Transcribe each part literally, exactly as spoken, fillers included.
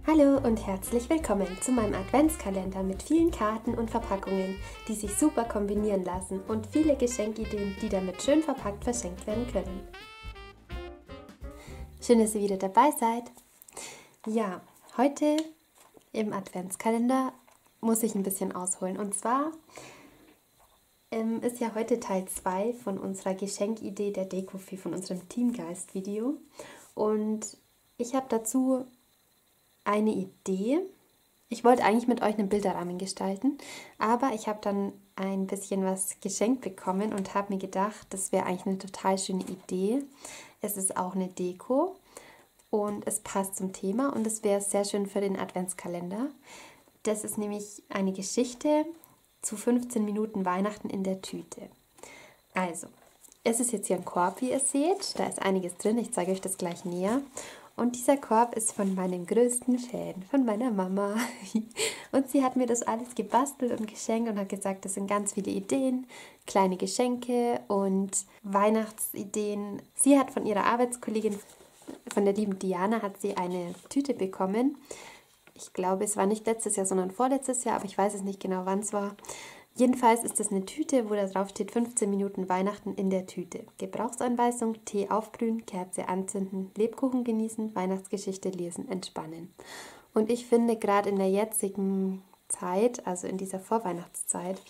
Hallo und herzlich willkommen zu meinem Adventskalender mit vielen Karten und Verpackungen, die sich super kombinieren lassen und viele Geschenkideen, die damit schön verpackt verschenkt werden können. Schön, dass ihr wieder dabei seid. Ja, heute im Adventskalender muss ich ein bisschen ausholen. Und zwar ähm, ist ja heute Teil zwei von unserer Geschenkidee der Dekofee, von unserem Teamgeist-Video. Und ich habe dazu eine Idee. Ich wollte eigentlich mit euch einen Bilderrahmen gestalten, aber ich habe dann ein bisschen was geschenkt bekommen und habe mir gedacht, das wäre eigentlich eine total schöne Idee. Es ist auch eine Deko und es passt zum Thema und es wäre sehr schön für den Adventskalender. Das ist nämlich eine Geschichte zu fünfzehn Minuten Weihnachten in der Tüte. Also, es ist jetzt hier ein Korb, wie ihr seht. Da ist einiges drin, ich zeige euch das gleich näher. Und dieser Korb ist von meinem größten Fan, von meiner Mama. Und sie hat mir das alles gebastelt und geschenkt und hat gesagt, das sind ganz viele Ideen, kleine Geschenke und Weihnachtsideen. Sie hat von ihrer Arbeitskollegin, von der lieben Diana, hat sie eine Tüte bekommen. Ich glaube, es war nicht letztes Jahr, sondern vorletztes Jahr, aber ich weiß es nicht genau, wann es war. Jedenfalls ist das eine Tüte, wo da drauf steht fünfzehn Minuten Weihnachten in der Tüte. Gebrauchsanweisung: Tee aufbrühen, Kerze anzünden, Lebkuchen genießen, Weihnachtsgeschichte lesen, entspannen. Und ich finde, gerade in der jetzigen Zeit, also in dieser Vorweihnachtszeit,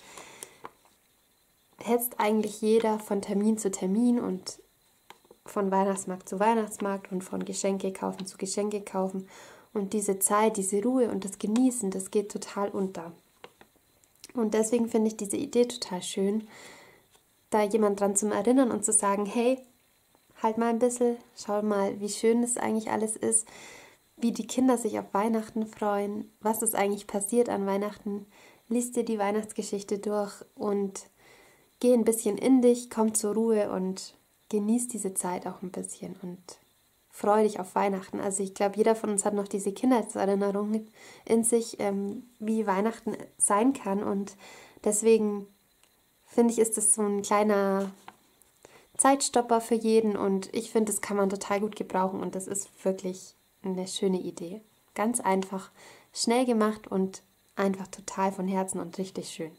hetzt eigentlich jeder von Termin zu Termin und von Weihnachtsmarkt zu Weihnachtsmarkt und von Geschenke kaufen zu Geschenke kaufen. Und diese Zeit, diese Ruhe und das Genießen, das geht total unter. Und deswegen finde ich diese Idee total schön, da jemand dran zu erinnern und zu sagen, hey, halt mal ein bisschen, schau mal, wie schön es eigentlich alles ist, wie die Kinder sich auf Weihnachten freuen, was ist eigentlich passiert an Weihnachten, lies dir die Weihnachtsgeschichte durch und geh ein bisschen in dich, komm zur Ruhe und genieß diese Zeit auch ein bisschen und freu dich auf Weihnachten. Also ich glaube, jeder von uns hat noch diese Kindheitserinnerungen in sich, ähm, wie Weihnachten sein kann. Und deswegen finde ich, ist das so ein kleiner Zeitstopper für jeden. Und ich finde, das kann man total gut gebrauchen. Und das ist wirklich eine schöne Idee. Ganz einfach, schnell gemacht und einfach total von Herzen und richtig schön.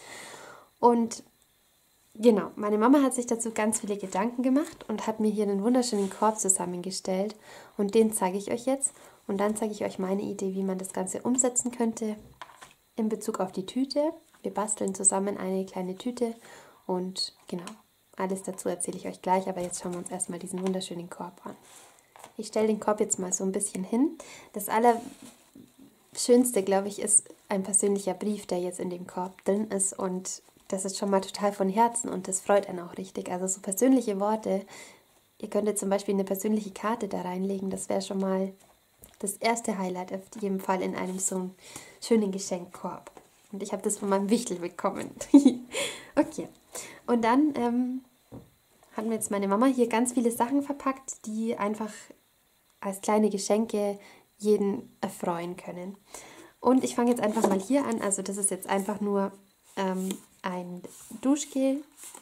Und genau, meine Mama hat sich dazu ganz viele Gedanken gemacht und hat mir hier einen wunderschönen Korb zusammengestellt und den zeige ich euch jetzt und dann zeige ich euch meine Idee, wie man das Ganze umsetzen könnte in Bezug auf die Tüte. Wir basteln zusammen eine kleine Tüte und genau, alles dazu erzähle ich euch gleich, aber jetzt schauen wir uns erstmal diesen wunderschönen Korb an. Ich stelle den Korb jetzt mal so ein bisschen hin. Das Allerschönste, glaube ich, ist ein persönlicher Brief, der jetzt in dem Korb drin ist und das ist schon mal total von Herzen und das freut einen auch richtig. Also so persönliche Worte, ihr könntet zum Beispiel eine persönliche Karte da reinlegen, das wäre schon mal das erste Highlight auf jeden Fall in einem so einen schönen Geschenkkorb. Und ich habe das von meinem Wichtel bekommen. Okay, und dann ähm, hat mir jetzt meine Mama hier ganz viele Sachen verpackt, die einfach als kleine Geschenke jeden erfreuen können. Und ich fange jetzt einfach mal hier an, also das ist jetzt einfach nur ähm, ein Duschgel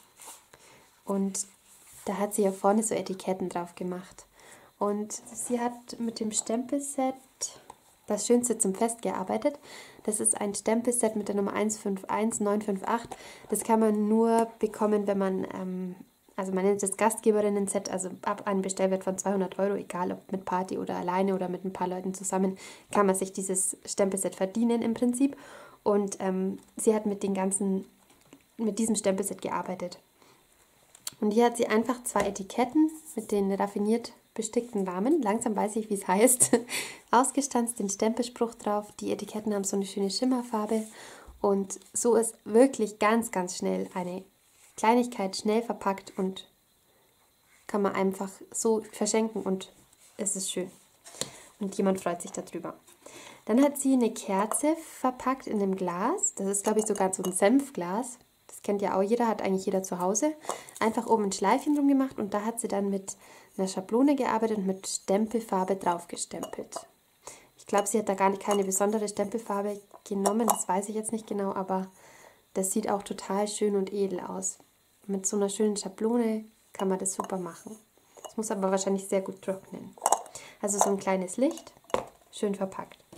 und da hat sie ja vorne so Etiketten drauf gemacht. Und sie hat mit dem Stempelset das Schönste zum Fest gearbeitet. Das ist ein Stempelset mit der Nummer eins fünf eins neun fünf acht. Das kann man nur bekommen, wenn man, ähm, also man nennt es Gastgeberinnen-Set, also ab einem Bestellwert von zweihundert Euro, egal ob mit Party oder alleine oder mit ein paar Leuten zusammen, kann man sich dieses Stempelset verdienen im Prinzip. Und ähm, sie hat mit den ganzen mit diesem Stempelset gearbeitet. Und hier hat sie einfach zwei Etiketten mit den raffiniert bestickten Namen, langsam weiß ich, wie es heißt, ausgestanzt, den Stempelspruch drauf. Die Etiketten haben so eine schöne Schimmerfarbe und so ist wirklich ganz, ganz schnell eine Kleinigkeit schnell verpackt und kann man einfach so verschenken und es ist schön. Und jemand freut sich darüber. Dann hat sie eine Kerze verpackt in einem Glas. Das ist, glaube ich, sogar so ein Senfglas. Das kennt ja auch jeder, hat eigentlich jeder zu Hause. Einfach oben ein Schleifchen drum gemacht und da hat sie dann mit einer Schablone gearbeitet und mit Stempelfarbe drauf gestempelt. Ich glaube, sie hat da gar nicht keine besondere Stempelfarbe genommen, das weiß ich jetzt nicht genau, aber das sieht auch total schön und edel aus. Mit so einer schönen Schablone kann man das super machen. Das muss aber wahrscheinlich sehr gut trocknen. Also so ein kleines Licht, schön verpackt.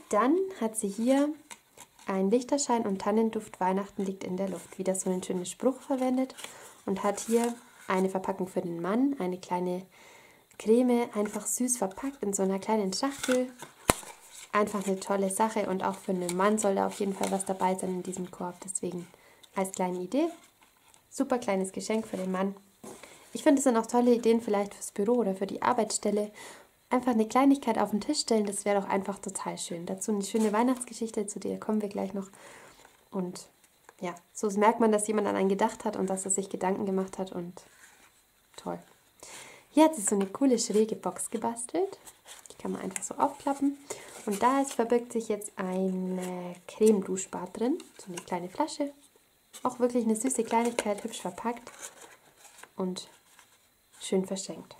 Dann hat sie hier ein Lichterschein und Tannenduft, Weihnachten liegt in der Luft. Wieder so einen schönen Spruch verwendet und hat hier eine Verpackung für den Mann, eine kleine Creme, einfach süß verpackt in so einer kleinen Schachtel. Einfach eine tolle Sache und auch für einen Mann soll da auf jeden Fall was dabei sein in diesem Korb. Deswegen als kleine Idee, super kleines Geschenk für den Mann. Ich finde, es sind auch tolle Ideen vielleicht fürs Büro oder für die Arbeitsstelle. Einfach eine Kleinigkeit auf den Tisch stellen, das wäre doch einfach total schön. Dazu eine schöne Weihnachtsgeschichte, zu der kommen wir gleich noch. Und ja, so merkt man, dass jemand an einen gedacht hat und dass er sich Gedanken gemacht hat und toll. Hier hat sie so eine coole schräge Box gebastelt. Die kann man einfach so aufklappen. Und da ist, verbirgt sich jetzt ein Creme-Duschbad drin. So eine kleine Flasche. Auch wirklich eine süße Kleinigkeit, hübsch verpackt und schön verschenkt.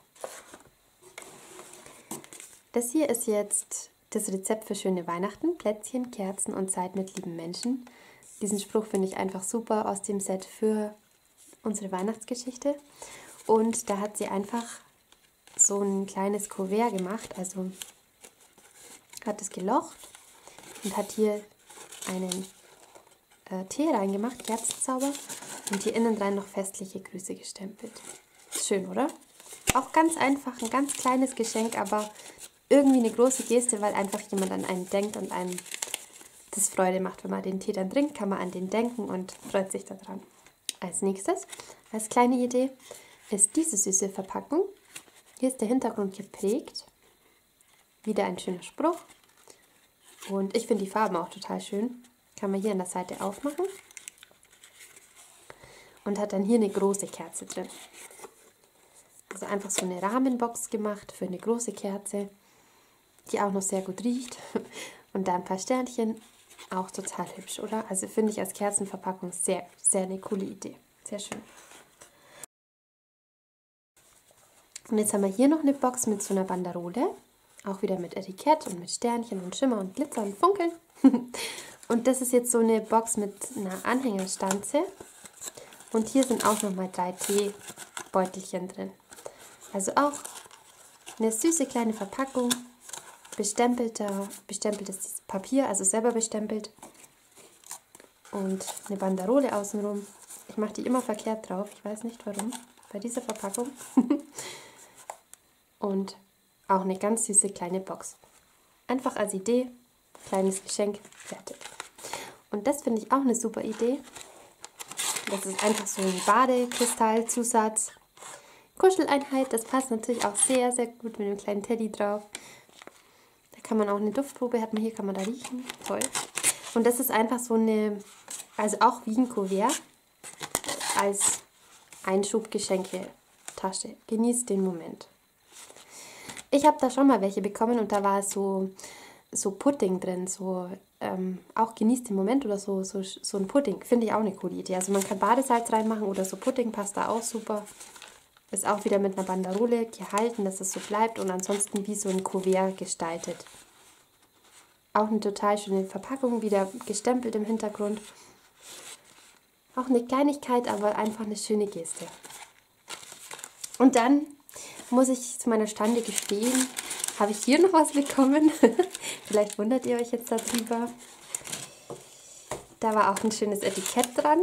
Das hier ist jetzt das Rezept für schöne Weihnachten. Plätzchen, Kerzen und Zeit mit lieben Menschen. Diesen Spruch finde ich einfach super aus dem Set für unsere Weihnachtsgeschichte. Und da hat sie einfach so ein kleines Kuvert gemacht, also hat es gelocht und hat hier einen äh, Tee reingemacht, Kerzenzauber, und hier innen rein noch festliche Grüße gestempelt. Schön, oder? Auch ganz einfach, ein ganz kleines Geschenk, aber irgendwie eine große Geste, weil einfach jemand an einen denkt und einem das Freude macht. Wenn man den Tee dann trinkt, kann man an den denken und freut sich daran. Als nächstes, als kleine Idee, ist diese süße Verpackung. Hier ist der Hintergrund geprägt. Wieder ein schöner Spruch. Und ich finde die Farben auch total schön. Kann man hier an der Seite aufmachen. Und hat dann hier eine große Kerze drin. Also einfach so eine Rahmenbox gemacht für eine große Kerze, die auch noch sehr gut riecht. Und da ein paar Sternchen. Auch total hübsch, oder? Also finde ich als Kerzenverpackung sehr, sehr eine coole Idee. Sehr schön. Und jetzt haben wir hier noch eine Box mit so einer Banderole. Auch wieder mit Etikett und mit Sternchen und Schimmer und Glitzer und Funkeln. Und das ist jetzt so eine Box mit einer Anhängerstanze. Und hier sind auch nochmal drei Teebeutelchen drin. Also auch eine süße kleine Verpackung. Bestempelter, bestempeltes Papier, also selber bestempelt. Und eine Banderole außenrum. Ich mache die immer verkehrt drauf. Ich weiß nicht warum. Bei dieser Verpackung. Und auch eine ganz süße kleine Box. Einfach als Idee, kleines Geschenk, fertig. Und das finde ich auch eine super Idee. Das ist einfach so ein Badekristallzusatz. Kuscheleinheit, das passt natürlich auch sehr, sehr gut mit einem kleinen Teddy drauf. Da kann man auch eine Duftprobe, hat man hier, kann man da riechen. Toll. Und das ist einfach so eine, also auch wie ein Kuvert, als Einschubgeschenke-Tasche. Genießt den Moment. Ich habe da schon mal welche bekommen und da war so, so Pudding drin, so ähm, auch genießt den Moment oder so, so, so ein Pudding. Finde ich auch eine coole Idee. Also man kann Badesalz reinmachen oder so Pudding, passt da auch super. Ist auch wieder mit einer Banderole gehalten, dass es so bleibt und ansonsten wie so ein Kuvert gestaltet. Auch eine total schöne Verpackung, wieder gestempelt im Hintergrund. Auch eine Kleinigkeit, aber einfach eine schöne Geste. Und dann muss ich zu meiner Stande gestehen, habe ich hier noch was bekommen. Vielleicht wundert ihr euch jetzt darüber. Da war auch ein schönes Etikett dran.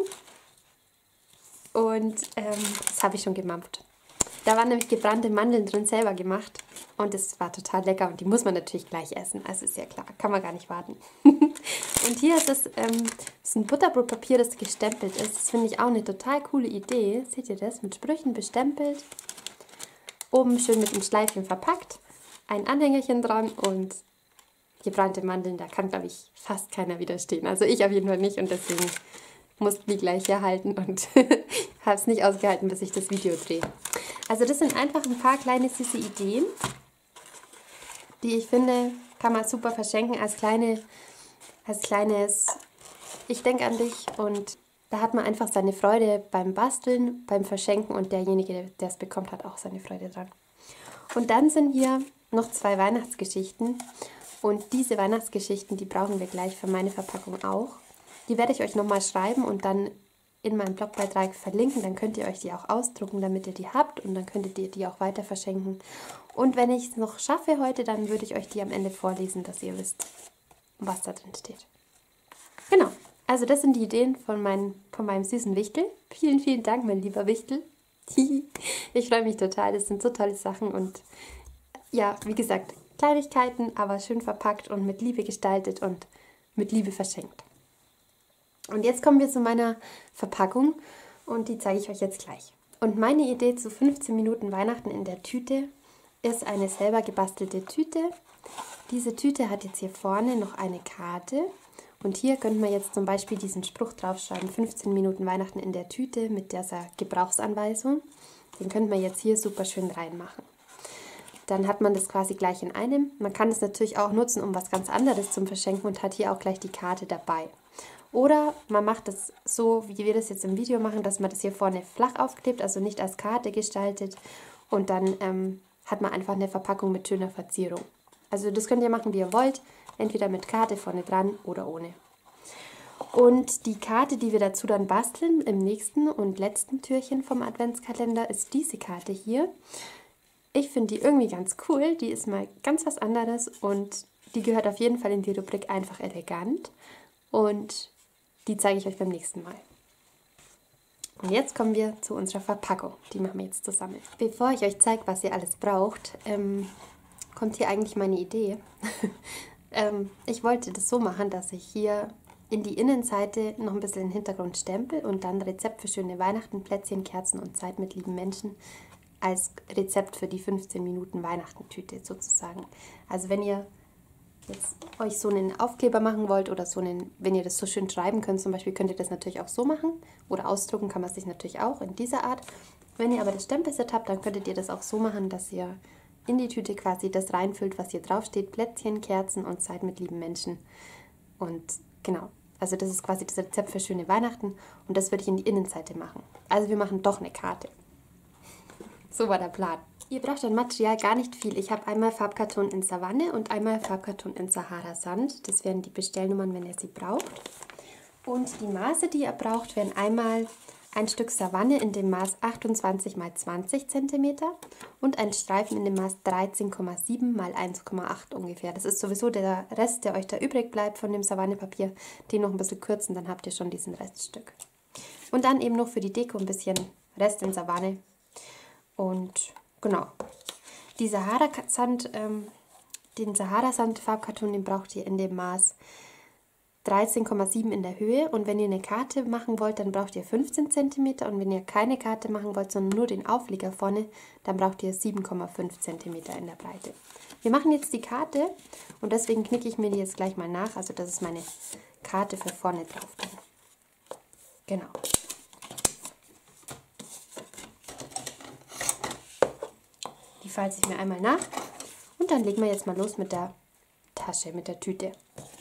Und ähm, das habe ich schon gemampft. Da waren nämlich gebrannte Mandeln drin, selber gemacht. Und das war total lecker und die muss man natürlich gleich essen. Also ist ja klar, kann man gar nicht warten. Und hier ist es ähm, ist ein Butterbrotpapier, das gestempelt ist. Das finde ich auch eine total coole Idee. Seht ihr das? Mit Sprüchen bestempelt. Oben schön mit einem Schleifchen verpackt. Ein Anhängerchen dran und gebrannte Mandeln. Da kann, glaube ich, fast keiner widerstehen. Also ich auf jeden Fall nicht und deswegen musste die gleich herhalten und habe es nicht ausgehalten, bis ich das Video drehe. Also das sind einfach ein paar kleine süße Ideen, die ich finde, kann man super verschenken als, kleine, als kleines Ich denke an dich. Und da hat man einfach seine Freude beim Basteln, beim Verschenken und derjenige, der es bekommt, hat auch seine Freude dran. Und dann sind hier noch zwei Weihnachtsgeschichten und diese Weihnachtsgeschichten, die brauchen wir gleich für meine Verpackung auch. Die werde ich euch nochmal schreiben und dann in meinem Blogbeitrag verlinken, dann könnt ihr euch die auch ausdrucken, damit ihr die habt und dann könntet ihr die auch weiter verschenken. Und wenn ich es noch schaffe heute, dann würde ich euch die am Ende vorlesen, dass ihr wisst, was da drin steht. Genau, also das sind die Ideen von, mein, von meinem süßen Wichtel. Vielen, vielen Dank, mein lieber Wichtel. Ich freue mich total, das sind so tolle Sachen und ja, wie gesagt, Kleinigkeiten, aber schön verpackt und mit Liebe gestaltet und mit Liebe verschenkt. Und jetzt kommen wir zu meiner Verpackung und die zeige ich euch jetzt gleich. Und meine Idee zu fünfzehn Minuten Weihnachten in der Tüte ist eine selber gebastelte Tüte. Diese Tüte hat jetzt hier vorne noch eine Karte und hier könnte man jetzt zum Beispiel diesen Spruch draufschreiben, fünfzehn Minuten Weihnachten in der Tüte mit dieser Gebrauchsanweisung. Den könnte man jetzt hier super schön reinmachen. Dann hat man das quasi gleich in einem. Man kann es natürlich auch nutzen, um was ganz anderes zum Verschenken und hat hier auch gleich die Karte dabei. Oder man macht es so, wie wir das jetzt im Video machen, dass man das hier vorne flach aufklebt, also nicht als Karte gestaltet und dann ähm, hat man einfach eine Verpackung mit schöner Verzierung. Also das könnt ihr machen, wie ihr wollt, entweder mit Karte vorne dran oder ohne. Und die Karte, die wir dazu dann basteln im nächsten und letzten Türchen vom Adventskalender, ist diese Karte hier. Ich finde die irgendwie ganz cool, die ist mal ganz was anderes und die gehört auf jeden Fall in die Rubrik einfach elegant und die zeige ich euch beim nächsten Mal. Und jetzt kommen wir zu unserer Verpackung, die machen wir jetzt zusammen. Bevor ich euch zeige, was ihr alles braucht, ähm, kommt hier eigentlich meine Idee. ähm, ich wollte das so machen, dass ich hier in die Innenseite noch ein bisschen den Hintergrund stempel und dann Rezept für schöne Weihnachten, Plätzchen, Kerzen und Zeit mit lieben Menschen als Rezept für die fünfzehn Minuten Weihnachtentüte sozusagen. Also wenn ihr jetzt euch so einen Aufkleber machen wollt oder so einen, wenn ihr das so schön schreiben könnt, zum Beispiel könnt ihr das natürlich auch so machen oder ausdrucken kann man sich natürlich auch in dieser Art. Wenn ihr aber das Stempelset habt, dann könntet ihr das auch so machen, dass ihr in die Tüte quasi das reinfüllt, was hier drauf steht, Plätzchen, Kerzen und Zeit mit lieben Menschen. Und genau, also das ist quasi das Rezept für schöne Weihnachten und das würde ich in die Innenseite machen. Also wir machen doch eine Karte. So war der Plan. Ihr braucht an Material gar nicht viel. Ich habe einmal Farbkarton in Savanne und einmal Farbkarton in Sahara-Sand. Das wären die Bestellnummern, wenn ihr sie braucht. Und die Maße, die ihr braucht, wären einmal ein Stück Savanne in dem Maß achtundzwanzig mal zwanzig Zentimeter und ein Streifen in dem Maß dreizehn Komma sieben mal eins Komma acht ungefähr. Das ist sowieso der Rest, der euch da übrig bleibt von dem Savannepapier. Den noch ein bisschen kürzen, dann habt ihr schon diesen Reststück. Und dann eben noch für die Deko ein bisschen Rest in Savanne. Und genau, die Sahara-Sand, ähm, den Sahara-Sand-Farbkarton, den braucht ihr in dem Maß dreizehn Komma sieben in der Höhe. Und wenn ihr eine Karte machen wollt, dann braucht ihr fünfzehn Zentimeter. Und wenn ihr keine Karte machen wollt, sondern nur den Aufleger vorne, dann braucht ihr sieben Komma fünf Zentimeter in der Breite. Wir machen jetzt die Karte und deswegen knicke ich mir die jetzt gleich mal nach. Also das ist meine Karte für vorne drauf. Genau. Die falte ich mir einmal nach und dann legen wir jetzt mal los mit der Tasche, mit der Tüte.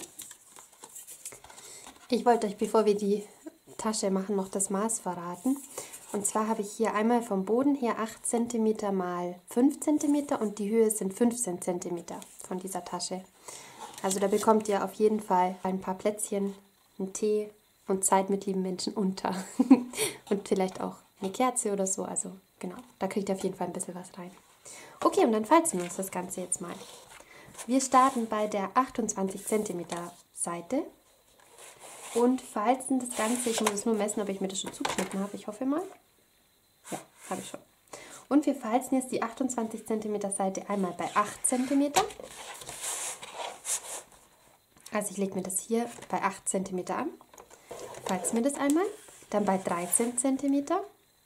Ich wollte euch, bevor wir die Tasche machen, noch das Maß verraten. Und zwar habe ich hier einmal vom Boden her acht Zentimeter mal fünf Zentimeter und die Höhe sind fünfzehn Zentimeter von dieser Tasche. Also da bekommt ihr auf jeden Fall ein paar Plätzchen, einen Tee und Zeit mit lieben Menschen unter. Und vielleicht auch eine Kerze oder so. Also genau, da kriegt ihr auf jeden Fall ein bisschen was rein. Okay, und dann falzen wir uns das Ganze jetzt mal. Wir starten bei der achtundzwanzig Zentimeter Seite und falzen das Ganze. Ich muss es nur messen, ob ich mir das schon zugeschnitten habe. Ich hoffe mal. Ja, habe ich schon. Und wir falzen jetzt die achtundzwanzig Zentimeter Seite einmal bei acht Zentimeter. Also ich lege mir das hier bei acht Zentimeter an. Falzen wir das einmal. Dann bei dreizehn Zentimeter.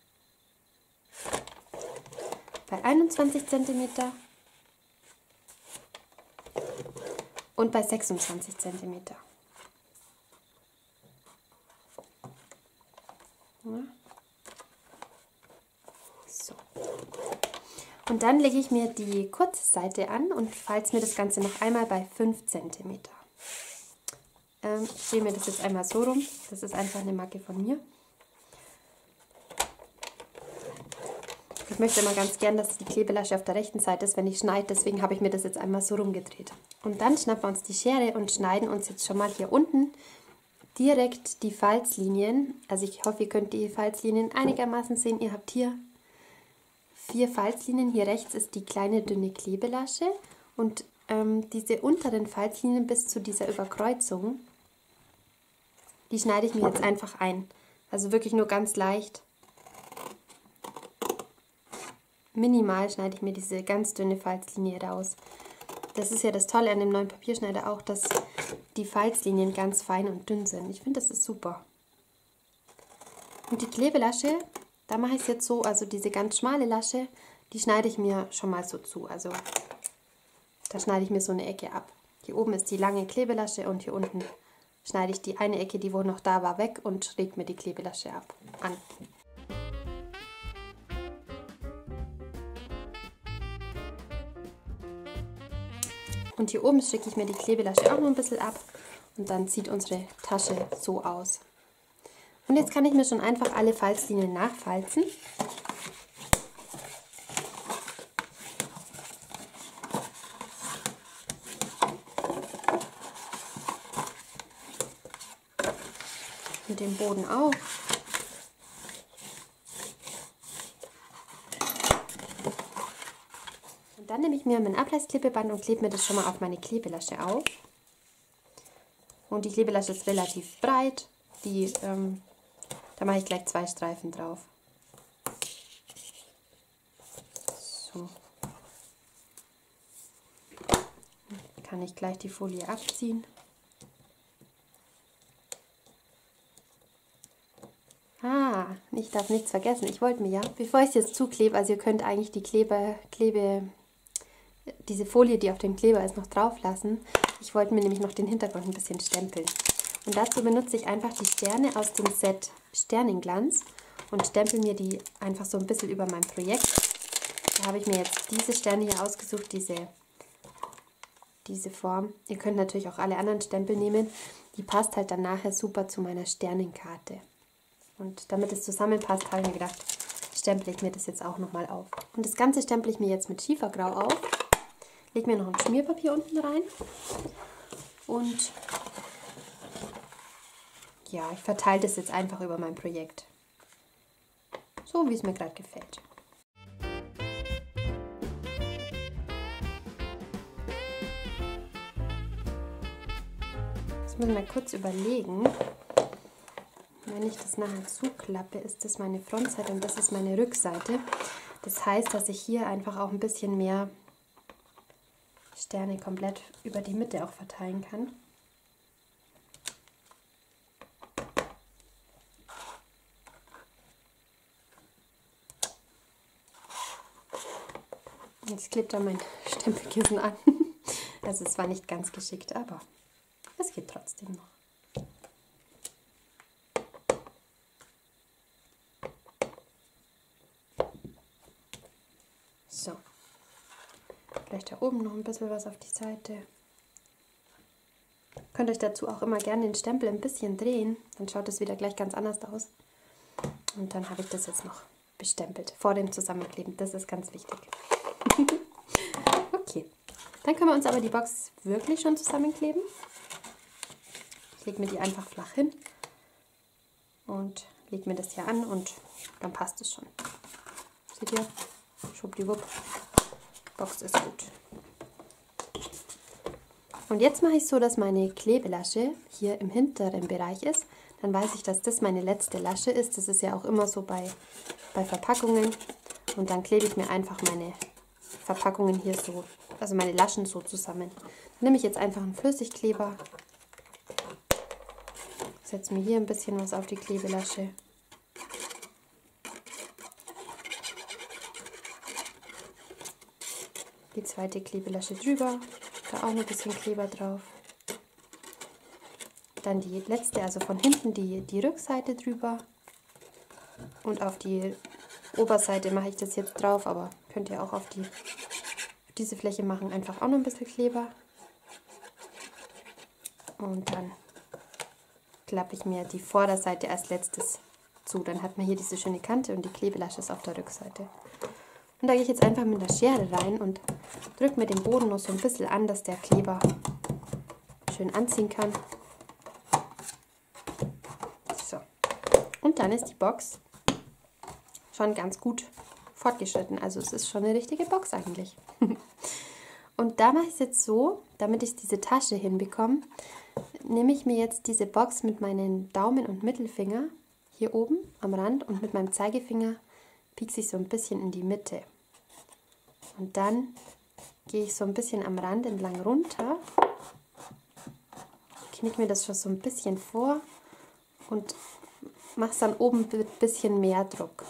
Bei einundzwanzig Zentimeter und bei sechsundzwanzig Zentimeter. Ja. So. Und dann lege ich mir die kurze Seite an und falze mir das Ganze noch einmal bei fünf Zentimeter. Ähm, ich drehe mir das jetzt einmal so rum. Das ist einfach eine Macke von mir. Ich möchte immer ganz gern, dass die Klebelasche auf der rechten Seite ist, wenn ich schneide. Deswegen habe ich mir das jetzt einmal so rumgedreht. Und dann schnappen wir uns die Schere und schneiden uns jetzt schon mal hier unten direkt die Falzlinien. Also ich hoffe, ihr könnt die Falzlinien einigermaßen sehen. Ihr habt hier vier Falzlinien. Hier rechts ist die kleine dünne Klebelasche und ähm, diese unteren Falzlinien bis zu dieser Überkreuzung, die schneide ich mir jetzt einfach ein. Also wirklich nur ganz leicht. Minimal schneide ich mir diese ganz dünne Falzlinie raus. Das ist ja das Tolle an dem neuen Papierschneider auch, dass die Falzlinien ganz fein und dünn sind. Ich finde, das ist super. Und die Klebelasche, da mache ich es jetzt so, also diese ganz schmale Lasche, die schneide ich mir schon mal so zu. Also da schneide ich mir so eine Ecke ab. Hier oben ist die lange Klebelasche und hier unten schneide ich die eine Ecke, die wo noch da war, weg und schräg mir die Klebelasche ab an. Und hier oben schicke ich mir die Klebelasche auch noch ein bisschen ab und dann sieht unsere Tasche so aus. Und jetzt kann ich mir schon einfach alle Falzlinien nachfalzen. Und den Boden auch. Und dann nehme ich mir mein Abreißklebeband und klebe mir das schon mal auf meine Klebelasche auf. Und die Klebelasche ist relativ breit. Die, ähm, da mache ich gleich zwei Streifen drauf. So. Dann kann ich gleich die Folie abziehen. Ah, ich darf nichts vergessen. Ich wollte mir ja, bevor ich es jetzt zuklebe, also ihr könnt eigentlich die Klebe, Klebe, diese Folie, die auf dem Kleber ist, noch drauf lassen. Ich wollte mir nämlich noch den Hintergrund ein bisschen stempeln. Und dazu benutze ich einfach die Sterne aus dem Set Sternenglanz und stempel mir die einfach so ein bisschen über mein Projekt. Da habe ich mir jetzt diese Sterne hier ausgesucht, diese, diese Form. Ihr könnt natürlich auch alle anderen Stempel nehmen. Die passt halt dann nachher super zu meiner Sternenkarte. Und damit es zusammenpasst, habe ich mir gedacht, stemple ich mir das jetzt auch nochmal auf. Und das Ganze stemple ich mir jetzt mit Schiefergrau auf. Lege mir noch ein Schmierpapier unten rein. Und ja, ich verteile das jetzt einfach über mein Projekt. So, wie es mir gerade gefällt. Jetzt muss ich mal kurz überlegen. Wenn ich das nachher zuklappe, ist das meine Frontseite und das ist meine Rückseite. Das heißt, dass ich hier einfach auch ein bisschen mehr Sterne komplett über die Mitte auch verteilen kann. Jetzt klebt da mein Stempelkissen an. Also es war nicht ganz geschickt, aber es geht trotzdem noch. So, vielleicht da oben noch ein bisschen was auf die Seite. Könnt euch dazu auch immer gerne den Stempel ein bisschen drehen, dann schaut es wieder gleich ganz anders aus. Und dann habe ich das jetzt noch bestempelt, vor dem Zusammenkleben, das ist ganz wichtig. Okay, dann können wir uns aber die Box wirklich schon zusammenkleben. Ich lege mir die einfach flach hin und lege mir das hier an und dann passt es schon. Seht ihr? Schwuppdiwupp. Box ist gut. Und jetzt mache ich so, dass meine Klebelasche hier im hinteren Bereich ist. Dann weiß ich, dass das meine letzte Lasche ist. Das ist ja auch immer so bei, bei Verpackungen. Und dann klebe ich mir einfach meine Verpackungen hier so, also meine Laschen so zusammen. Dann nehme ich jetzt einfach einen Flüssigkleber. Setze mir hier ein bisschen was auf die Klebelasche. Die zweite Klebelasche drüber, da auch noch ein bisschen Kleber drauf. Dann die letzte, also von hinten die, die Rückseite drüber. Und auf die Oberseite mache ich das jetzt drauf, aber könnt ihr auch auf, die, auf diese Fläche machen, einfach auch noch ein bisschen Kleber. Und dann klappe ich mir die Vorderseite als letztes zu. Dann hat man hier diese schöne Kante und die Klebelasche ist auf der Rückseite. Und da gehe ich jetzt einfach mit der Schere rein und drücke mir den Boden noch so ein bisschen an, dass der Kleber schön anziehen kann. So. Und dann ist die Box schon ganz gut fortgeschritten. Also es ist schon eine richtige Box eigentlich. Und da mache ich es jetzt so, damit ich diese Tasche hinbekomme, nehme ich mir jetzt diese Box mit meinen Daumen und Mittelfinger hier oben am Rand und mit meinem Zeigefinger piekse ich so ein bisschen in die Mitte. Und dann gehe ich so ein bisschen am Rand entlang runter, knicke mir das schon so ein bisschen vor und mache es dann oben mit ein bisschen mehr Druck.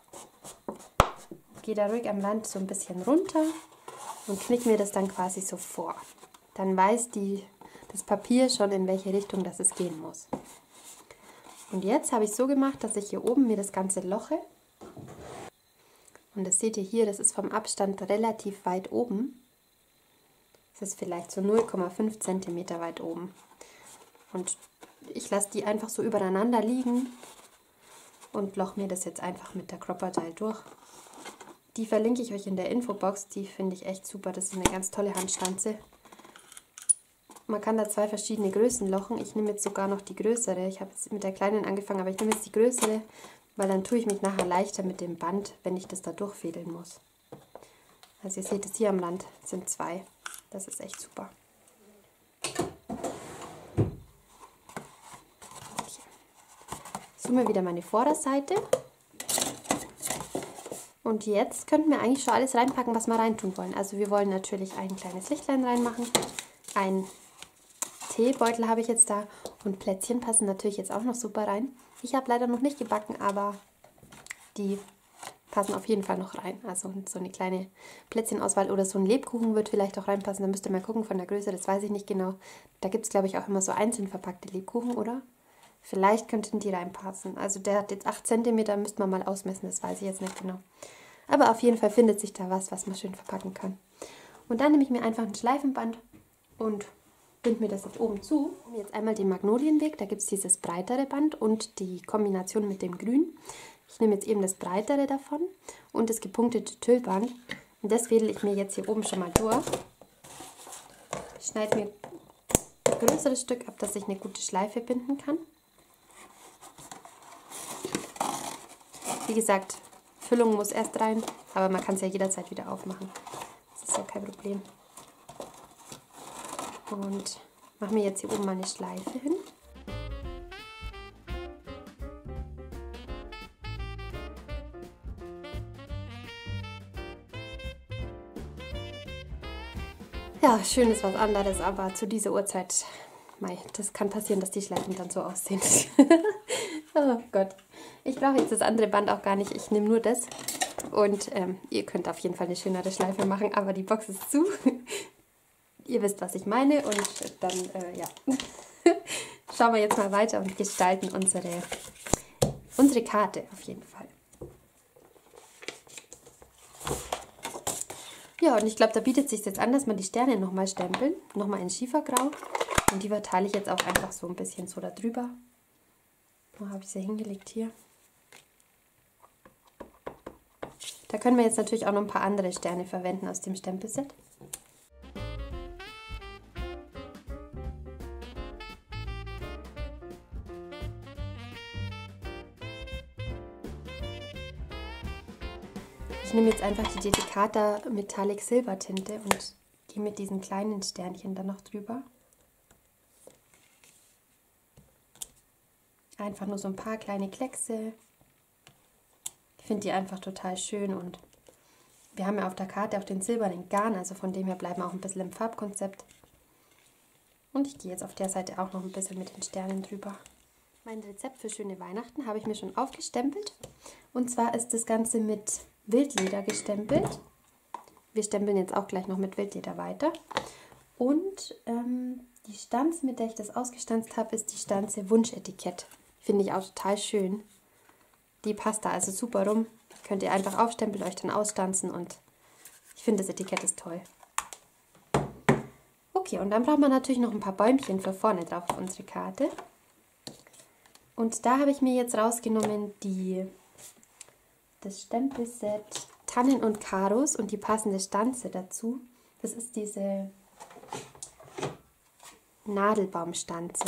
Gehe da ruhig am Rand so ein bisschen runter und knicke mir das dann quasi so vor. Dann weiß die, das Papier schon, in welche Richtung das es gehen muss. Und jetzt habe ich so gemacht, dass ich hier oben mir das Ganze loche. Und das seht ihr hier, das ist vom Abstand relativ weit oben. Das ist vielleicht so null Komma fünf Zentimeter weit oben. Und ich lasse die einfach so übereinander liegen und loche mir das jetzt einfach mit der Crop-A-Dile durch. Die verlinke ich euch in der Infobox, die finde ich echt super. Das ist eine ganz tolle Handstanze. Man kann da zwei verschiedene Größen lochen. Ich nehme jetzt sogar noch die größere. Ich habe jetzt mit der kleinen angefangen, aber ich nehme jetzt die größere, weil dann tue ich mich nachher leichter mit dem Band, wenn ich das da durchfädeln muss. Also ihr seht es hier am Rand, sind zwei. Das ist echt super. Okay. Zoome wieder meine Vorderseite. Und jetzt könnten wir eigentlich schon alles reinpacken, was wir reintun wollen. Also wir wollen natürlich ein kleines Lichtlein reinmachen. Ein Teebeutel habe ich jetzt da. Und Plätzchen passen natürlich jetzt auch noch super rein. Ich habe leider noch nicht gebacken, aber die passen auf jeden Fall noch rein. Also so eine kleine Plätzchenauswahl oder so ein Lebkuchen wird vielleicht auch reinpassen. Da müsst ihr mal gucken von der Größe, das weiß ich nicht genau. Da gibt es, glaube ich, auch immer so einzeln verpackte Lebkuchen, oder? Vielleicht könnten die reinpassen. Also der hat jetzt acht Zentimeter, müsste man mal ausmessen, das weiß ich jetzt nicht genau. Aber auf jeden Fall findet sich da was, was man schön verpacken kann. Und dann nehme ich mir einfach ein Schleifenband und binde mir das jetzt oben zu. Jetzt einmal den Magnolienweg, da gibt es dieses breitere Band und die Kombination mit dem Grün. Ich nehme jetzt eben das breitere davon und das gepunktete Tüllband. Und das fädel ich mir jetzt hier oben schon mal durch. Ich schneide mir ein größeres Stück ab, dass ich eine gute Schleife binden kann. Wie gesagt, Füllung muss erst rein, aber man kann es ja jederzeit wieder aufmachen. Das ist ja kein Problem. Und mache mir jetzt hier oben mal eine Schleife hin. Ja, schön ist was anderes, aber zu dieser Uhrzeit, mei, das kann passieren, dass die Schleifen dann so aussehen. Oh Gott. Ich brauche jetzt das andere Band auch gar nicht, ich nehme nur das. Und ähm, ihr könnt auf jeden Fall eine schönere Schleife machen, aber die Box ist zu. Ihr wisst, was ich meine und dann, äh, ja, schauen wir jetzt mal weiter und gestalten unsere, unsere Karte auf jeden Fall. Ja, und ich glaube, da bietet es sich jetzt an, dass man die Sterne nochmal stempeln, nochmal in Schiefergrau. Und die verteile ich jetzt auch einfach so ein bisschen so da drüber. Wo habe ich sie hingelegt hier? Da können wir jetzt natürlich auch noch ein paar andere Sterne verwenden aus dem Stempelset. Ich nehme jetzt einfach die Dedicata Metallic Silber Tinte und gehe mit diesen kleinen Sternchen dann noch drüber. Einfach nur so ein paar kleine Kleckse. Ich finde die einfach total schön und wir haben ja auf der Karte auch den silbernen Garn, also von dem her bleiben wir auch ein bisschen im Farbkonzept. Und ich gehe jetzt auf der Seite auch noch ein bisschen mit den Sternen drüber. Mein Rezept für schöne Weihnachten habe ich mir schon aufgestempelt. Und zwar ist das Ganze mit Wildleder gestempelt. Wir stempeln jetzt auch gleich noch mit Wildleder weiter. Und ähm, die Stanze, mit der ich das ausgestanzt habe, ist die Stanze Wunschetikett. Finde ich auch total schön. Die passt da also super rum. Könnt ihr einfach aufstempeln, euch dann ausstanzen und ich finde das Etikett ist toll. Okay, und dann braucht man natürlich noch ein paar Bäumchen für vorne drauf auf unsere Karte. Und da habe ich mir jetzt rausgenommen die, das Stempelset Tannen und Karos und die passende Stanze dazu. Das ist diese Nadelbaumstanze.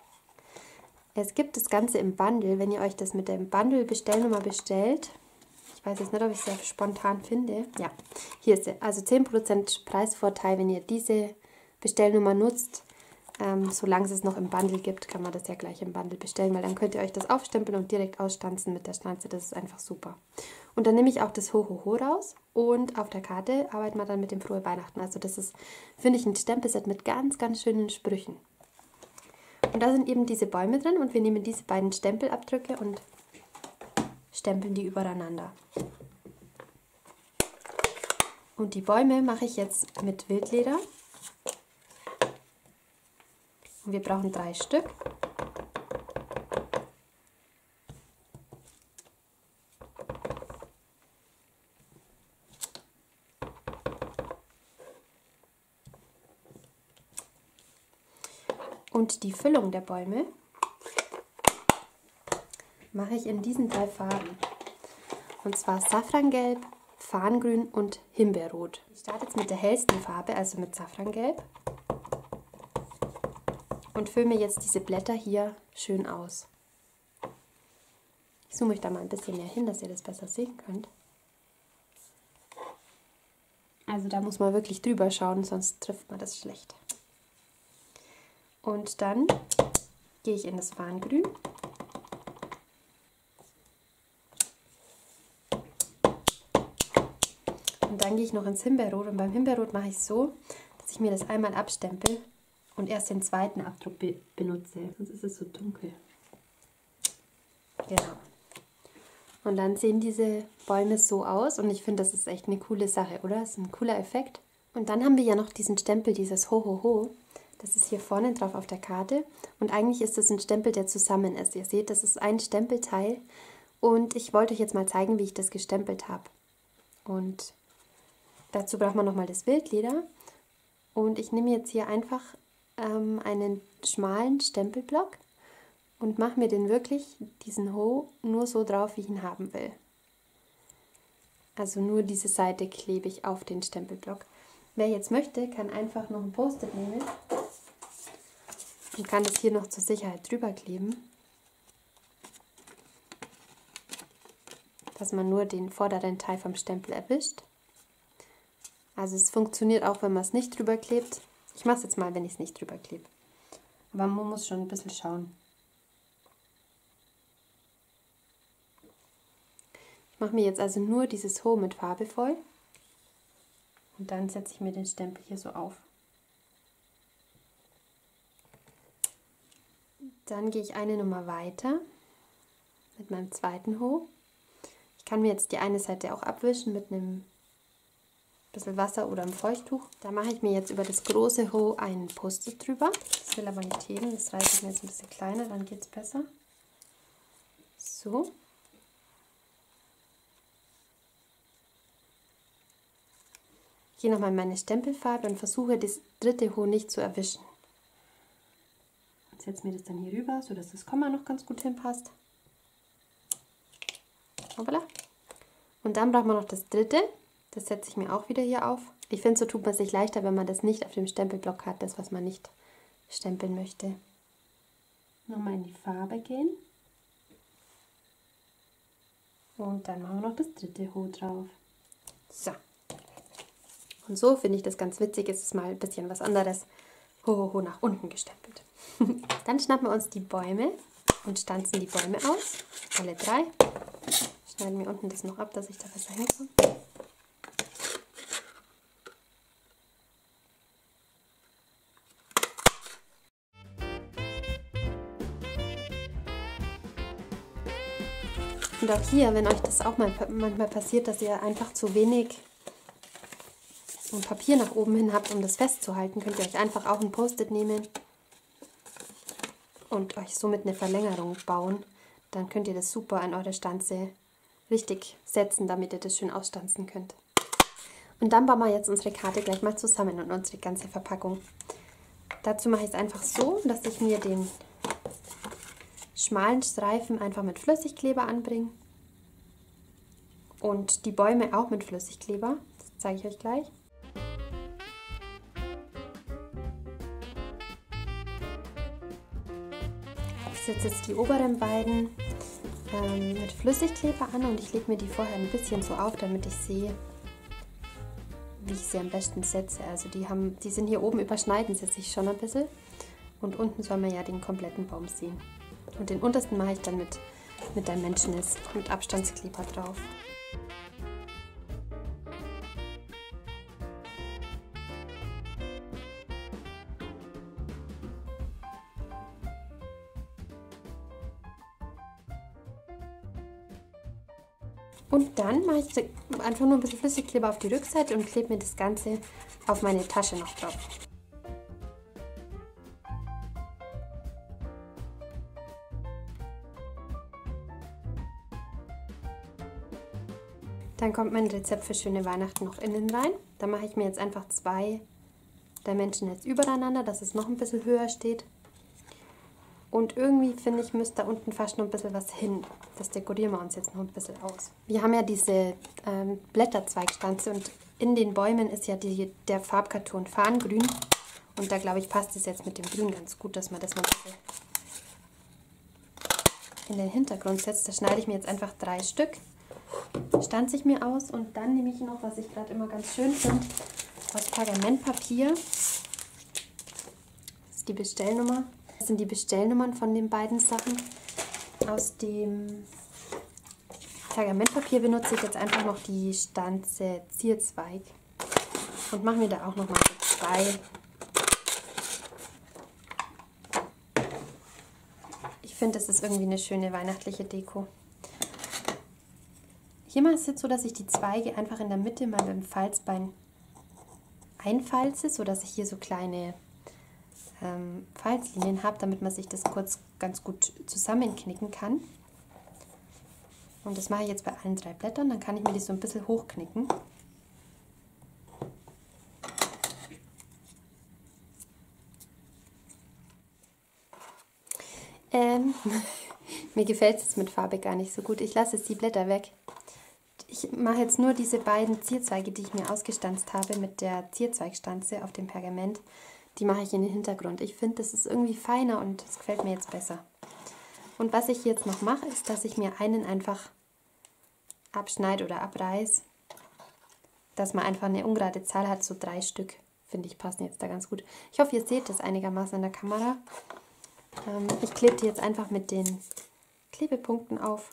Es gibt das Ganze im Bundle, wenn ihr euch das mit der Bundle-Bestellnummer bestellt. Ich weiß jetzt nicht, ob ich sie spontan finde. Ja, hier ist sie. Also zehn Prozent Preisvorteil, wenn ihr diese Bestellnummer nutzt. Ähm, solange es es noch im Bundle gibt, kann man das ja gleich im Bundle bestellen, weil dann könnt ihr euch das aufstempeln und direkt ausstanzen mit der Stanze. Das ist einfach super. Und dann nehme ich auch das Ho Ho Ho raus und auf der Karte arbeiten wir dann mit dem Frohe Weihnachten. Also das ist, finde ich, ein Stempelset mit ganz, ganz schönen Sprüchen. Und da sind eben diese Bäume drin und wir nehmen diese beiden Stempelabdrücke und stempeln die übereinander. Und die Bäume mache ich jetzt mit Wildleder. Und wir brauchen drei Stück. Und die Füllung der Bäume mache ich in diesen drei Farben. Und zwar Safrangelb, Farngrün und Himbeerrot. Ich starte jetzt mit der hellsten Farbe, also mit Safrangelb. Und fülle mir jetzt diese Blätter hier schön aus. Ich zoome euch da mal ein bisschen näher hin, dass ihr das besser sehen könnt. Also da muss man wirklich drüber schauen, sonst trifft man das schlecht. Und dann gehe ich in das Farngrün. Und dann gehe ich noch ins Himbeerrot. Und beim Himbeerrot mache ich es so, dass ich mir das einmal abstempel und erst den zweiten Abdruck be benutze. Sonst ist es so dunkel. Genau. Und dann sehen diese Bäume so aus. Und ich finde, das ist echt eine coole Sache, oder? Das ist ein cooler Effekt. Und dann haben wir ja noch diesen Stempel, dieses Ho Ho Ho. Das ist hier vorne drauf auf der Karte. Und eigentlich ist das ein Stempel, der zusammen ist. Ihr seht, das ist ein Stempelteil. Und ich wollte euch jetzt mal zeigen, wie ich das gestempelt habe. Und dazu braucht man nochmal das Wildleder. Und ich nehme jetzt hier einfach ähm, einen schmalen Stempelblock und mache mir den wirklich, diesen Ho, nur so drauf, wie ich ihn haben will. Also nur diese Seite klebe ich auf den Stempelblock. Wer jetzt möchte, kann einfach noch ein Post-it nehmen und kann das hier noch zur Sicherheit drüber kleben, dass man nur den vorderen Teil vom Stempel erwischt. Also es funktioniert auch, wenn man es nicht drüber klebt. Ich mache es jetzt mal, wenn ich es nicht drüber klebe. Aber man muss schon ein bisschen schauen. Ich mache mir jetzt also nur dieses Ho mit Farbe voll. Und dann setze ich mir den Stempel hier so auf. Dann gehe ich eine Nummer weiter mit meinem zweiten Ho. Ich kann mir jetzt die eine Seite auch abwischen mit einem bisschen Wasser oder einem Feuchttuch. Da mache ich mir jetzt über das große Ho einen Post-it drüber. Das will aber nicht heben, das reiße ich mir jetzt ein bisschen kleiner, dann geht es besser. So. Ich gehe nochmal in meine Stempelfarbe und versuche, das dritte Ho nicht zu erwischen. Und setze mir das dann hier rüber, sodass das Komma noch ganz gut hinpasst. Hoppala. Und dann braucht man noch das dritte. Das setze ich mir auch wieder hier auf. Ich finde, so tut man sich leichter, wenn man das nicht auf dem Stempelblock hat, das, was man nicht stempeln möchte. Nochmal in die Farbe gehen. Und dann machen wir noch das dritte Ho drauf. So. Und so finde ich das ganz witzig. Ist es mal ein bisschen was anderes. Ho, ho, ho nach unten gestempelt. Dann schnappen wir uns die Bäume und stanzen die Bäume aus. Alle drei. Schneiden wir unten das noch ab, dass ich da besser hinkomme. Und auch hier, wenn euch das auch mal manchmal passiert, dass ihr einfach zu wenig Papier nach oben hin habt, um das festzuhalten, könnt ihr euch einfach auch ein Post-it nehmen und euch somit eine Verlängerung bauen. Dann könnt ihr das super an eure Stanze richtig setzen, damit ihr das schön ausstanzen könnt. Und dann bauen wir jetzt unsere Karte gleich mal zusammen und unsere ganze Verpackung. Dazu mache ich es einfach so, dass ich mir den schmalen Streifen einfach mit Flüssigkleber anbringe und die Bäume auch mit Flüssigkleber. Das zeige ich euch gleich. Ich setze jetzt die oberen beiden ähm, mit Flüssigkleber an und ich lege mir die vorher ein bisschen so auf, damit ich sehe, wie ich sie am besten setze. Also die, haben, die sind hier oben, überschneiden sie sich schon ein bisschen und unten soll man ja den kompletten Baum sehen. Und den untersten mache ich dann mit, mit Dimensionals mit Abstandskleber drauf. Und dann mache ich einfach nur ein bisschen Flüssigkleber auf die Rückseite und klebe mir das Ganze auf meine Tasche noch drauf. Dann kommt mein Rezept für schöne Weihnachten noch innen rein. Da mache ich mir jetzt einfach zwei Dimensionals übereinander, dass es noch ein bisschen höher steht. Und irgendwie, finde ich, müsste da unten fast noch ein bisschen was hin. Das dekorieren wir uns jetzt noch ein bisschen aus. Wir haben ja diese ähm, Blätterzweigstanze und in den Bäumen ist ja die, der Farbkarton Farngrün. Und da, glaube ich, passt es jetzt mit dem Grün ganz gut, dass man das noch ein bisschen in den Hintergrund setzt. Da schneide ich mir jetzt einfach drei Stück, stanze ich mir aus und dann nehme ich noch, was ich gerade immer ganz schön finde, aus Pergamentpapier. Das ist die Bestellnummer. Das sind die Bestellnummern von den beiden Sachen. Aus dem Pergamentpapier benutze ich jetzt einfach noch die Stanze Zierzweig und mache mir da auch noch mal so zwei. Ich finde, das ist irgendwie eine schöne weihnachtliche Deko. Hier mache ich es jetzt so, dass ich die Zweige einfach in der Mitte mal mit dem Falzbein einfalze, sodass ich hier so kleine ähm, Falzlinien habe, damit man sich das kurz ganz gut zusammenknicken kann. Und das mache ich jetzt bei allen drei Blättern, dann kann ich mir die so ein bisschen hochknicken. Ähm, mir gefällt es mit Farbe gar nicht so gut. Ich lasse jetzt die Blätter weg. Ich mache jetzt nur diese beiden Zierzweige, die ich mir ausgestanzt habe mit der Zierzweigstanze auf dem Pergament. Die mache ich in den Hintergrund. Ich finde, das ist irgendwie feiner und das gefällt mir jetzt besser. Und was ich jetzt noch mache, ist, dass ich mir einen einfach abschneide oder abreiße, dass man einfach eine ungerade Zahl hat, so drei Stück, finde ich, passen jetzt da ganz gut. Ich hoffe, ihr seht das einigermaßen in der Kamera. Ähm, ich klebe die jetzt einfach mit den Klebepunkten auf.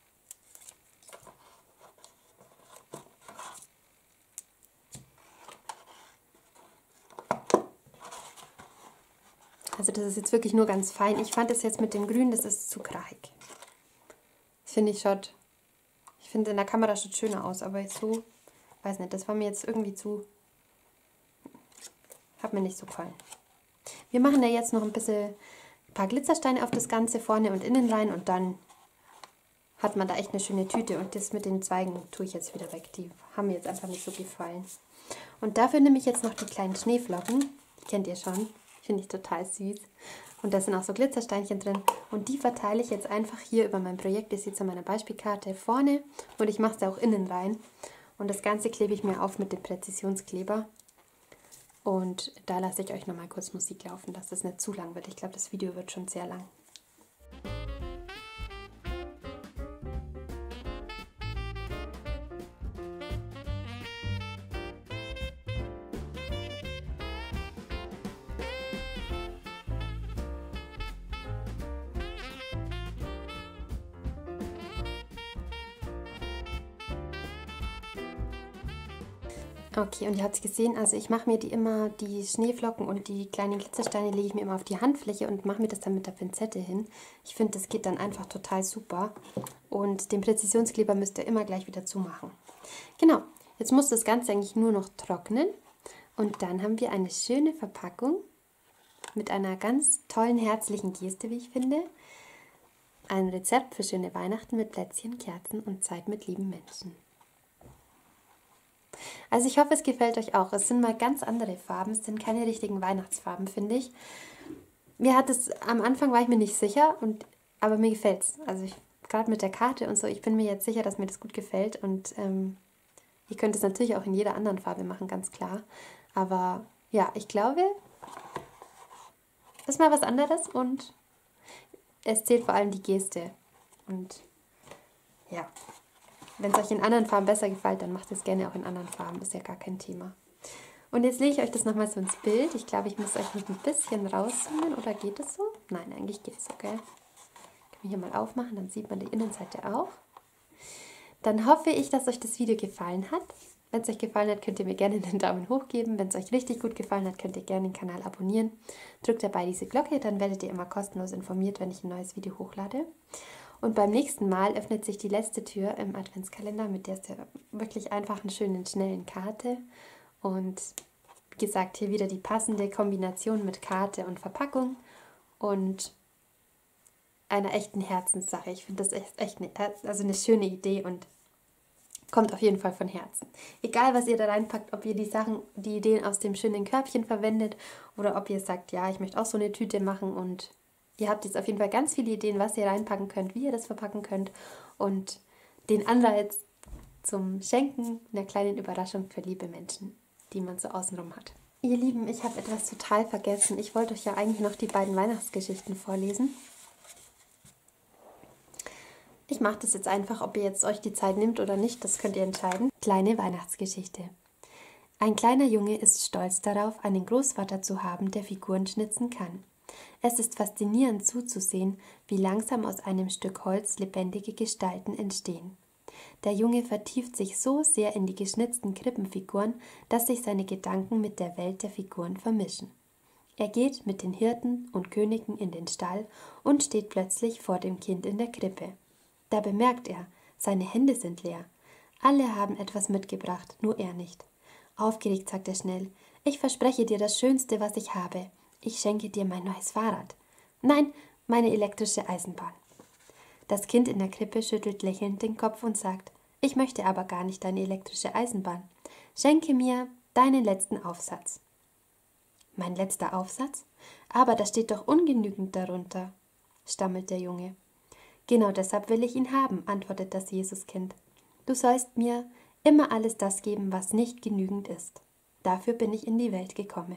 Also das ist jetzt wirklich nur ganz fein. Ich fand das jetzt mit dem Grün, das ist zu krachig. Das finde ich schaut, ich finde in der Kamera schaut schöner aus, aber jetzt so, weiß nicht, das war mir jetzt irgendwie zu, hat mir nicht so gefallen. Wir machen ja jetzt noch ein bisschen, ein paar Glitzersteine auf das Ganze vorne und innen rein und dann hat man da echt eine schöne Tüte. Und das mit den Zweigen tue ich jetzt wieder weg, die haben mir jetzt einfach nicht so gefallen. Und dafür nehme ich jetzt noch die kleinen Schneeflocken, die kennt ihr schon. Finde ich total süß. Und da sind auch so Glitzersteinchen drin. Und die verteile ich jetzt einfach hier über mein Projekt. Ihr seht es an meiner Beispielkarte vorne. Und ich mache es auch innen rein. Und das Ganze klebe ich mir auf mit dem Präzisionskleber. Und da lasse ich euch nochmal kurz Musik laufen, dass das nicht zu lang wird. Ich glaube, das Video wird schon sehr lang. Okay, und ihr habt es gesehen, also ich mache mir die immer, die Schneeflocken und die kleinen Glitzersteine lege ich mir immer auf die Handfläche und mache mir das dann mit der Pinzette hin. Ich finde, das geht dann einfach total super. Und den Präzisionskleber müsst ihr immer gleich wieder zumachen. Genau, jetzt muss das Ganze eigentlich nur noch trocknen. Und dann haben wir eine schöne Verpackung mit einer ganz tollen, herzlichen Geste, wie ich finde. Ein Rezept für schöne Weihnachten mit Plätzchen, Kerzen und Zeit mit lieben Menschen. Also ich hoffe, es gefällt euch auch. Es sind mal ganz andere Farben, es sind keine richtigen Weihnachtsfarben, finde ich. Mir hat es, am Anfang war ich mir nicht sicher, und, aber mir gefällt es. Also gerade mit der Karte und so, ich bin mir jetzt sicher, dass mir das gut gefällt. Und ähm, ihr könnt es natürlich auch in jeder anderen Farbe machen, ganz klar. Aber ja, ich glaube, das ist mal was anderes und es zählt vor allem die Geste. Und ja, wenn es euch in anderen Farben besser gefällt, dann macht es gerne auch in anderen Farben, ist ja gar kein Thema. Und jetzt lege ich euch das nochmal so ins Bild. Ich glaube, ich muss euch noch ein bisschen rauszoomen, oder geht es so? Nein, eigentlich geht es so, gell? Kann ich hier mal aufmachen, dann sieht man die Innenseite auch. Dann hoffe ich, dass euch das Video gefallen hat. Wenn es euch gefallen hat, könnt ihr mir gerne einen Daumen hoch geben. Wenn es euch richtig gut gefallen hat, könnt ihr gerne den Kanal abonnieren. Drückt dabei diese Glocke, dann werdet ihr immer kostenlos informiert, wenn ich ein neues Video hochlade. Und beim nächsten Mal öffnet sich die letzte Tür im Adventskalender mit der sehr wirklich einfachen, schönen, schnellen Karte. Und wie gesagt, hier wieder die passende Kombination mit Karte und Verpackung und einer echten Herzenssache. Ich finde das echt, echt eine, also eine schöne Idee und kommt auf jeden Fall von Herzen. Egal, was ihr da reinpackt, ob ihr die Sachen, die Ideen aus dem schönen Körbchen verwendet oder ob ihr sagt, ja, ich möchte auch so eine Tüte machen, und ihr habt jetzt auf jeden Fall ganz viele Ideen, was ihr reinpacken könnt, wie ihr das verpacken könnt, und den Anreiz zum Schenken einer kleinen Überraschung für liebe Menschen, die man so außenrum hat. Ihr Lieben, ich habe etwas total vergessen. Ich wollte euch ja eigentlich noch die beiden Weihnachtsgeschichten vorlesen. Ich mache das jetzt einfach, ob ihr jetzt euch die Zeit nimmt oder nicht, das könnt ihr entscheiden. Kleine Weihnachtsgeschichte. Ein kleiner Junge ist stolz darauf, einen Großvater zu haben, der Figuren schnitzen kann. Es ist faszinierend zuzusehen, wie langsam aus einem Stück Holz lebendige Gestalten entstehen. Der Junge vertieft sich so sehr in die geschnitzten Krippenfiguren, dass sich seine Gedanken mit der Welt der Figuren vermischen. Er geht mit den Hirten und Königen in den Stall und steht plötzlich vor dem Kind in der Krippe. Da bemerkt er, seine Hände sind leer. Alle haben etwas mitgebracht, nur er nicht. Aufgeregt sagt er schnell: Ich verspreche dir das Schönste, was ich habe. Ich schenke dir mein neues Fahrrad. Nein, meine elektrische Eisenbahn. Das Kind in der Krippe schüttelt lächelnd den Kopf und sagt: Ich möchte aber gar nicht deine elektrische Eisenbahn. Schenke mir deinen letzten Aufsatz. Mein letzter Aufsatz? Aber da steht doch ungenügend darunter, stammelt der Junge. Genau deshalb will ich ihn haben, antwortet das Jesuskind. Du sollst mir immer alles das geben, was nicht genügend ist. Dafür bin ich in die Welt gekommen.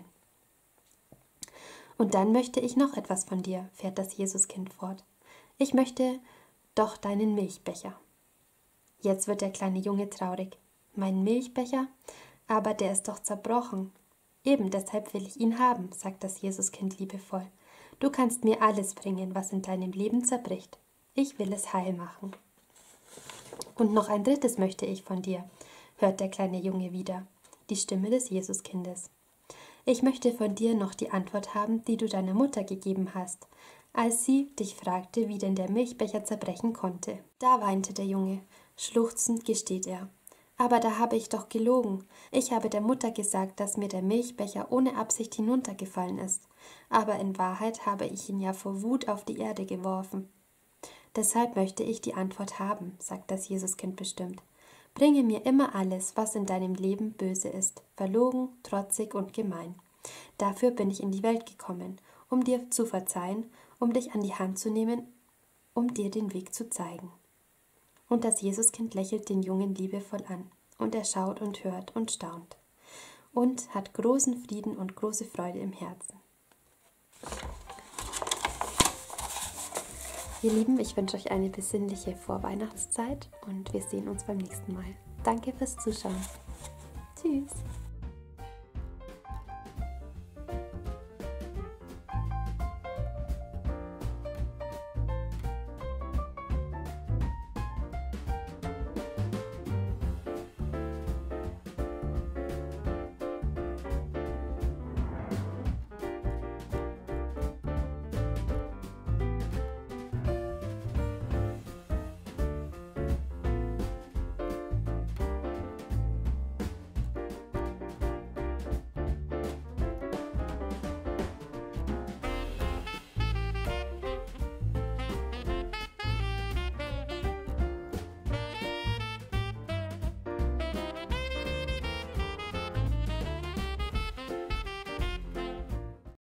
Und dann möchte ich noch etwas von dir, fährt das Jesuskind fort. Ich möchte doch deinen Milchbecher. Jetzt wird der kleine Junge traurig. Mein Milchbecher? Aber der ist doch zerbrochen. Eben deshalb will ich ihn haben, sagt das Jesuskind liebevoll. Du kannst mir alles bringen, was in deinem Leben zerbricht. Ich will es heil machen. Und noch ein drittes möchte ich von dir, hört der kleine Junge wieder, die Stimme des Jesuskindes. Ich möchte von dir noch die Antwort haben, die du deiner Mutter gegeben hast, als sie dich fragte, wie denn der Milchbecher zerbrechen konnte. Da weinte der Junge. Schluchzend gesteht er. Aber da habe ich doch gelogen. Ich habe der Mutter gesagt, dass mir der Milchbecher ohne Absicht hinuntergefallen ist. Aber in Wahrheit habe ich ihn ja vor Wut auf die Erde geworfen. Deshalb möchte ich die Antwort haben, sagt das Jesuskind bestimmt. Bringe mir immer alles, was in deinem Leben böse ist, verlogen, trotzig und gemein. Dafür bin ich in die Welt gekommen, um dir zu verzeihen, um dich an die Hand zu nehmen, um dir den Weg zu zeigen. Und das Jesuskind lächelt den Jungen liebevoll an, und er schaut und hört und staunt und hat großen Frieden und große Freude im Herzen. Ihr Lieben, ich wünsche euch eine besinnliche Vorweihnachtszeit und wir sehen uns beim nächsten Mal. Danke fürs Zuschauen. Tschüss!